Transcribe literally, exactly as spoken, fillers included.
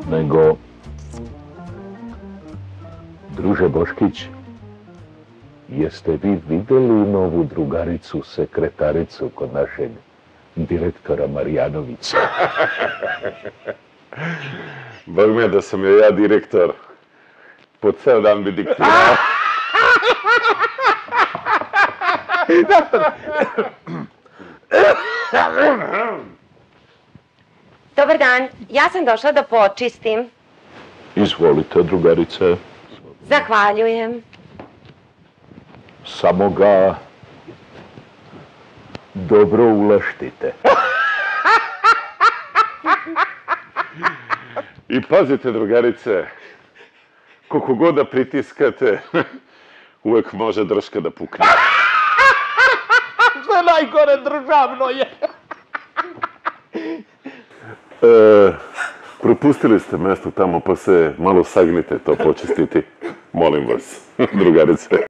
nego... Druže Boškić, jeste vi vidjeli novu drugaricu, sekretaricu kod našeg direktora Marjanovića? Bog me da sam joj ja direktor, po ceo dan bi diktirao. Dobar dan, ja sam došla da počistim. Izvolite, drugarice. Zahvaljujem. Samo ga dobro uleštite. I pazite, drugarice, koliko god da pritiskate, uvek može drška da pukne. Što je najgore, državno je. E, propustili ste mesto tamo, pa se malo sagnite to počistiti. Molim vas, drugarice.